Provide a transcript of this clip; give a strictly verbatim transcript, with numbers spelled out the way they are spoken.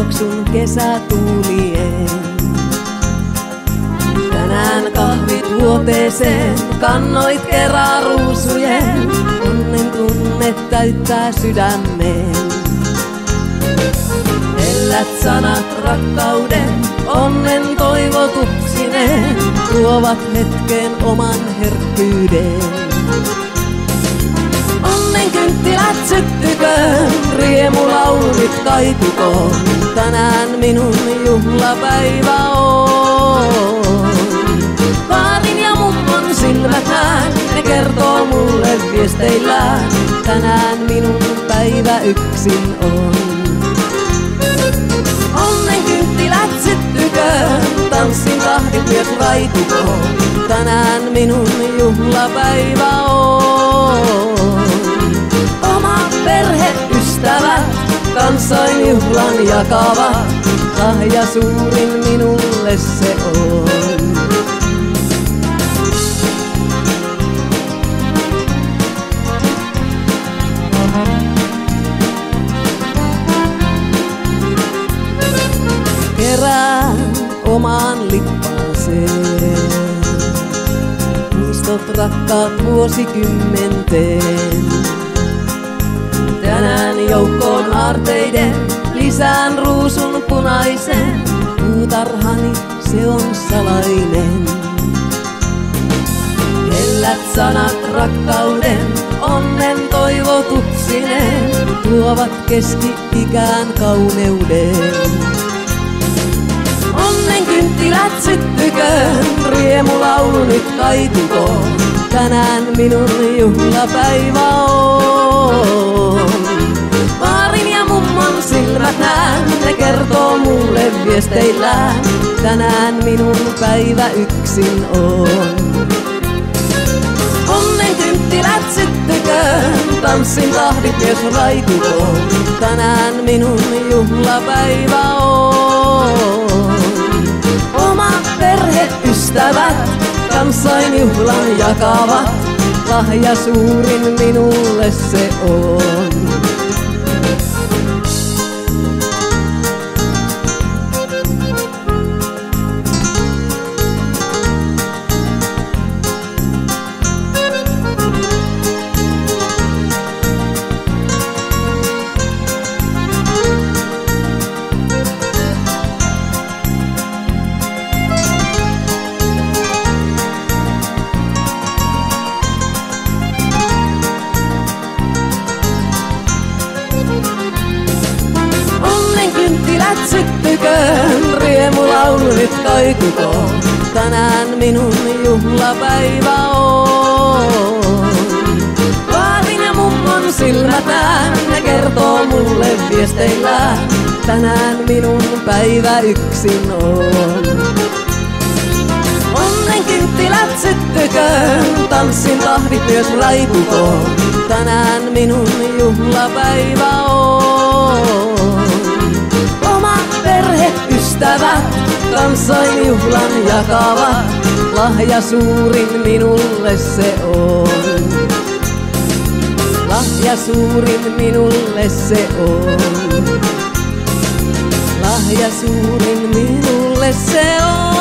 tuoksun kesätuulien. Tänään kahvit huoteeseen, kannoit kerran ruusujen. Onnen tunne täyttää sydämeen. Hellät sanat rakkauden, onnen toivotuksineen, tuovat hetken oman herkkyyden. Onnen kynttilät syttyköön, riemulaulunit kaikukoon, tänään minun juhlapäivä on. Vaarin ja mummon silmät näen, ne kertoo mulle viesteillään, tänään minun päivä yksin on. Onnen kynttilät syttyköön, tanssin tahdit myös raitukoon, tänään minun juhlapäivä on. Oma perheystävät, kanssain juhlan jakavat, lahja suurin minulle se on. Kerään omaan lippaaseen muistot rakkaat vuosikymmenteen. Tänään joukkoon aarteiden lisään ruusun punaisen, puutarhani se on salainen. Hellät sanat rakkauden, onnen toivotuksineen, tuovat keski-ikään kauneuden. Onnen kynttilät syttyköön, riemulaulu nyt kaikukoon, tänään minun juhlapäivä on. Vaarin ja mummon silmät näen, ne kertoo mulle viesteillään, tänään minun päivä yksin on. Onnen kynttilät syttyköön, tanssin tahdit myös raikukoon, tänään minun juhlapäivä on. Oma perheystävät, kanssain juhlan jakavat, lahja suurin minulle se on. Syttyköön, riemulaulu nyt kaikukoon, tänään minun juhlapäivä on. Vaarin ja mummon silmät näen, ne kertoo mulle viesteillään, tänään minun päivä yksin on. Onnen kynttilät syttyköön, tanssin tahdit myös raikukoon, tänään minun juhlapäivä on. Perheystävät, kanssain juhlan jakavat, lahja suurin minulle se on. Lahja suurin minulle se on. Lahja suurin minulle se on.